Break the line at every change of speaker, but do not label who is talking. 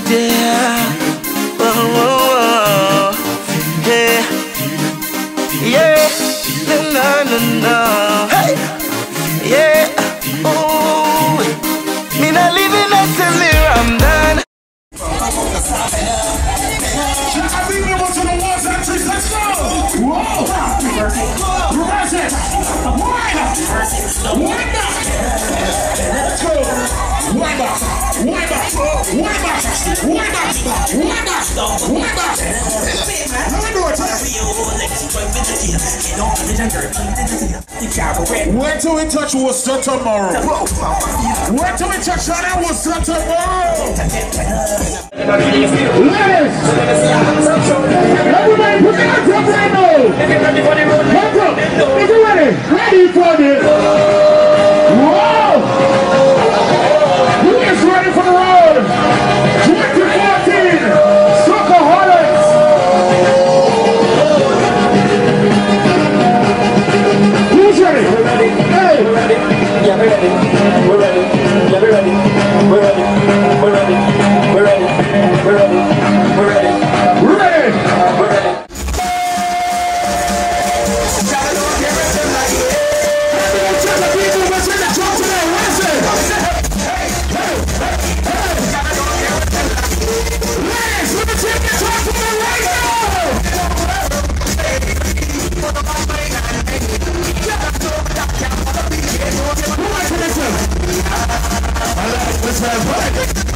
Yeah. Whoa, whoa, whoa. Yeah. Yeah. No, no, no. Hey. Yeah. Ooh. Me not living until me I'm done.
Should I be able to the ones and trees? Let's go! Whoa! Reverse it! Wind up! Wind up! Let's go! Wind up! Wind up! Wind up! Wind up! Wind up! Wind up! Let me do it! Wait till we touch Worcester tomorrow. Wait till we touch that Worcester tomorrow. Ladies! Everybody put your hands up right now! Hands up! Is you ready? Ready for this! Whoa! Who is ready for the road? 2014 Socaholics! Who's ready? Hey!
Yeah, we're ready. We're ready. Yeah, we're ready. We're ready. We're ready. We're ready. We're ready. We're ready.
We're ready.
We're ready.
Let's have fun.